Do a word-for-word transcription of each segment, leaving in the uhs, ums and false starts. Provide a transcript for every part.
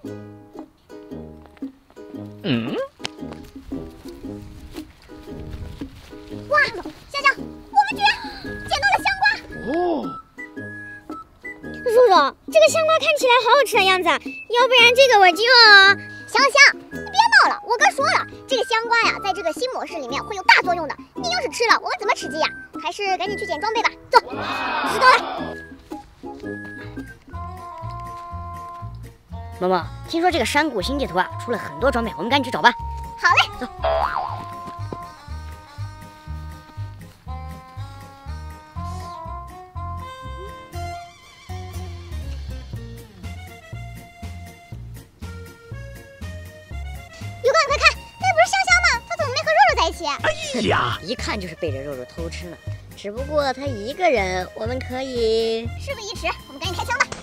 嗯。 哇，香香，我们居然捡到了香瓜！ 哦。 肉肉，这个香瓜看起来好好吃的样子，要不然这个我就……香香，你别闹了，我哥说了，这个香瓜呀，在这个新模式里面会有大作用的。你要是吃了，我们怎么吃鸡呀？还是赶紧去捡装备吧。走，知道了。 默默，听说这个山谷新地图啊，出了很多装备，我们赶紧去找吧。 好嘞， 走。 油哥，你快看，那不是香香吗？她怎么没和肉肉在一起？ 哎呀， 一看就是背着肉肉偷吃呢。只不过他一个人，我们可以事不宜迟，我们赶紧开枪吧。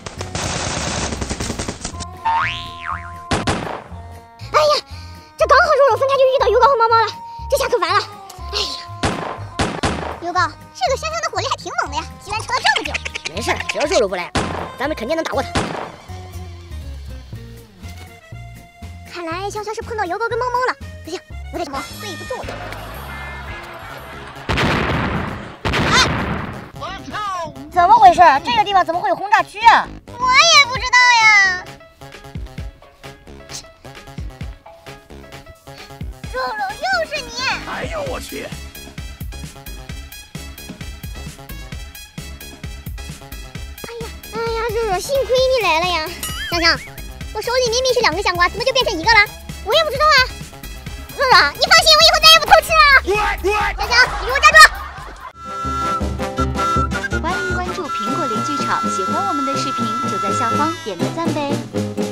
哎呀，这刚好肉肉分开就遇到油膏和猫猫了，这下可完了！哎呀，油膏，这个香香的火力还挺猛的呀，居然撑了这么久。 没事，只要肉肉不来，咱们肯定能打过他。 看来香香是碰到油膏跟猫猫了，不行，我得什么对不住了。 怎么回事？这个地方怎么会有轰炸区啊？ 我也不知道呀。 肉肉，又是你！ 哎呦我去！ 哎呀，哎呀，肉肉，幸亏你来了呀！香香，我手里明明是两个香瓜，怎么就变成一个了？我也不知道啊。肉肉，你放心，我以后再也不偷吃了。香香，你给我站住！ 欢迎关注苹果零剧场，喜欢我们的视频就在下方点个赞呗。